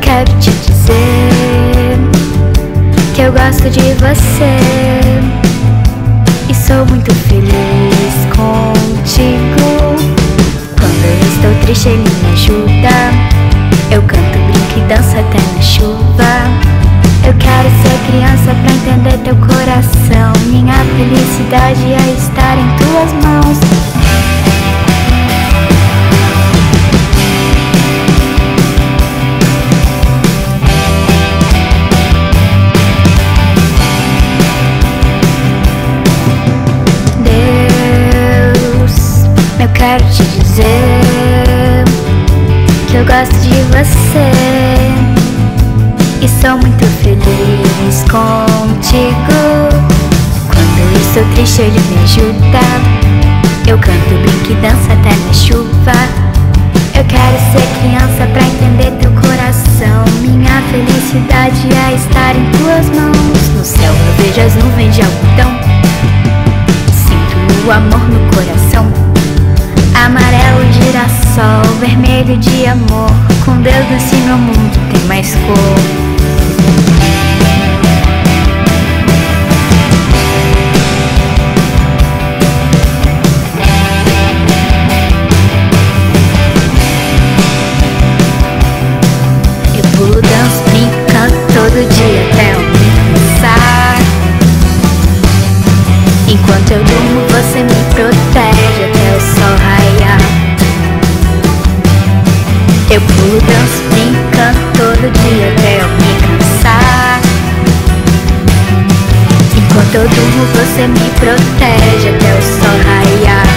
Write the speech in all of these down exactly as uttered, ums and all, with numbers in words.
quero te dizer que eu gosto de você e sou muito feliz contigo. Quando eu estou triste ele me ajuda. Eu canto, brinco e danço até na chuva. Eu quero ser criança pra entender teu coração. Minha felicidade é estar em tuas mãos. Eu quero te dizer que eu gosto de você e sou muito feliz contigo. Quando eu estou triste ele me ajuda. Eu canto, brinco e danço até na chuva. Eu quero ser criança pra entender teu coração. Minha felicidade é estar em tuas mãos. No céu eu vejo as nuvens de algodão. Sinto o amor no coração. Amarelo, girassol, vermelho de amor. Com Deus nesse meu mundo tem mais cor. Eu pulo, danço, brinco, canto todo dia até eu me cansar. Enquanto eu durmo você me protege até o sol raiar. Eu pulo, danço, brinco, canto todo dia até eu me cansar. Enquanto eu durmo você me protege até o sol raiar.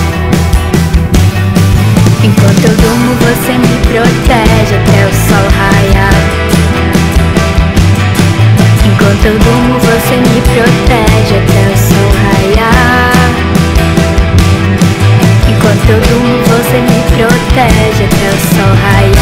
Enquanto eu durmo você me protege até o sol raiar. Enquanto eu durmo você me protege até o sol raiar. Enquanto eu durmo você me protege até o sol raiar.